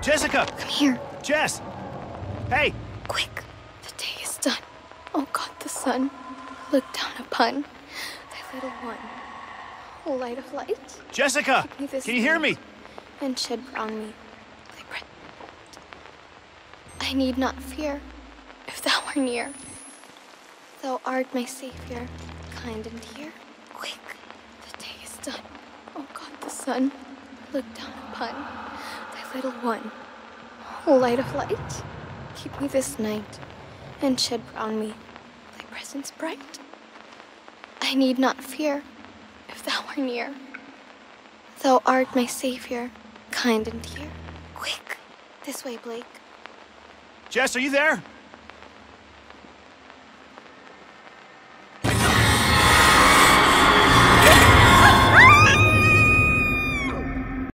Jessica! Come here. Jess! Hey! Quick. The day is done. Oh God, the sun. Look down upon thy little one. O light of light. Jessica! Can you hear me? And shed round me thy breath. I need not fear if thou are near. Thou art my savior, kind and dear. Quick, the day is done. Oh God, the sun. Look down upon thy little one. O light of light, keep me this night, and shed round me thy presence bright. I need not fear if thou are near. Thou art my savior, kind and dear. Quick, this way, Blake. Jess, are you there?